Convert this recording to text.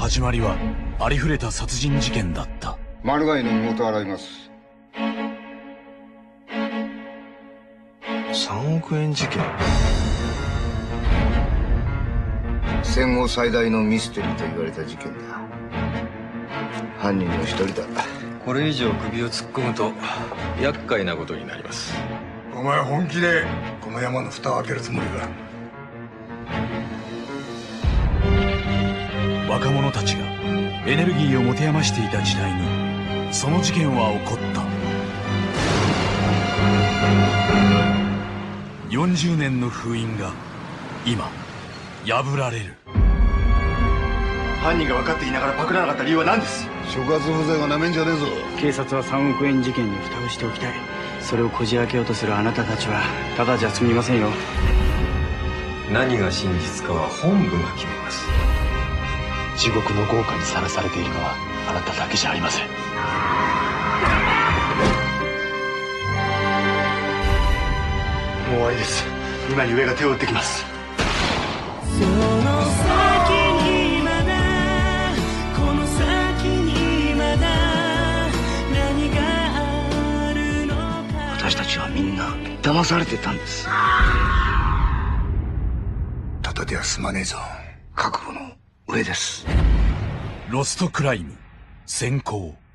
始まりはありふれた殺人事件だった。 マルガイの身元を洗います。 3億円事件。 戦後最大のミステリーと言われた事件だ。犯人の一人だ。 これ以上首を突っ込むと厄介なことになります。 お前本気でこの山の蓋を開けるつもりか？ 若者たちがエネルギーを持て余していた時代にその事件は起こった。40年の封印が今破られる。 犯人が分かっていながらパクらなかった理由は何です？ 所轄不在がなめんじゃねえぞ。 警察は3億円事件に蓋をしておきたい。それをこじ開けようとするあなたたちはただじゃ済みませんよ。 何が真実かは本部が決めます。 地獄の豪華にさらされているのはあなただけじゃありません。 もう終わりです。今に上が手を打ってきます。 その先にまだ、この先にまだ何があるのか。 私たちはみんな騙されてたんです。 ただでは済まねえぞ。 覚悟の上です。 ロストクライム先行。